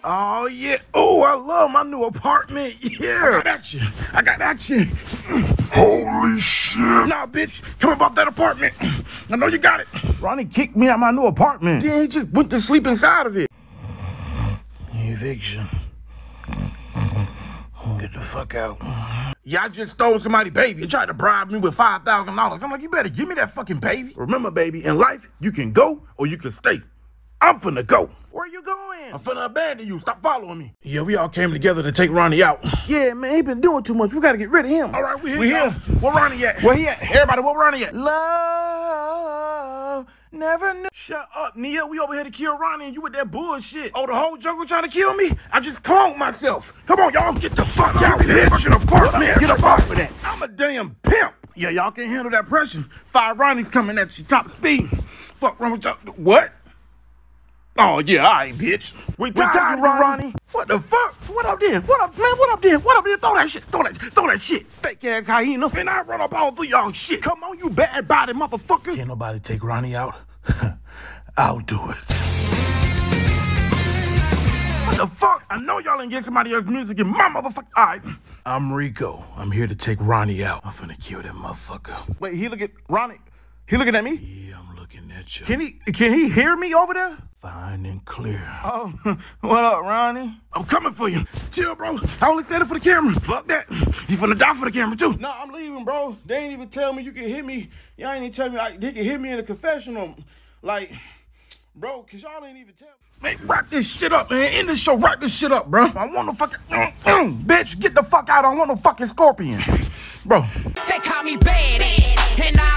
Oh, yeah. Oh, I love my new apartment. Yeah. I got action. I got action. Holy shit. Nah, bitch. Come about that apartment. I know you got it. Ronnie kicked me out my new apartment. Then he just went to sleep inside of it. Eviction. Get the fuck out. Yeah, I just stole somebody's baby and tried to bribe me with $5,000. I'm like, you better give me that fucking baby. Remember, baby, in life, you can go or you can stay. I'm finna go. Where you going? I'm finna abandon you. Stop following me. Yeah, we all came together to take Ronnie out. Yeah, man, he been doing too much. We gotta get rid of him. All right, we here. Where Ronnie at? Where he at? Everybody, where Ronnie at? Love never knew. Shut up, Nia. We over here to kill Ronnie and you with that bullshit. Oh, the whole jungle trying to kill me? I just cloned myself. Come on, y'all. Get the fuck out of this fucking apartment. Get up off of that. I'm a damn pimp. Yeah, y'all can't handle that pressure. 5 Ronnie's coming at you top speed. Fuck wrong with y'all. What? Oh, yeah, all right, bitch. We tired of Ronnie. What the fuck? What up there? What up, man? What up there? What up there? Throw that shit. Throw that shit. Fake ass hyena. And I run up all through y'all shit. Come on, you bad body motherfucker. Can't nobody take Ronnie out. I'll do it. What the fuck? I know y'all ain't get somebody else's music in my motherfucker. All right. I'm Rico. I'm here to take Ronnie out. I'm finna kill that motherfucker. Wait, he look at Ronnie. He looking at me? Yeah, I'm looking at you. Can he hear me over there? Fine and clear. Oh, what up, Ronnie? I'm coming for you. Chill, bro. I only said it for the camera. Fuck that. You finna die for the camera, too. No, I'm leaving, bro. They ain't even tell me you can hit me. Y'all ain't even tell me they can hit me in the confessional. Like, bro, cause y'all ain't even tell me. Man, wrap this shit up, man. End this show, wrap this shit up, bro. I want no fucking, bitch, get the fuck out. I don't want no fucking scorpion. Bro. They call me badass, and I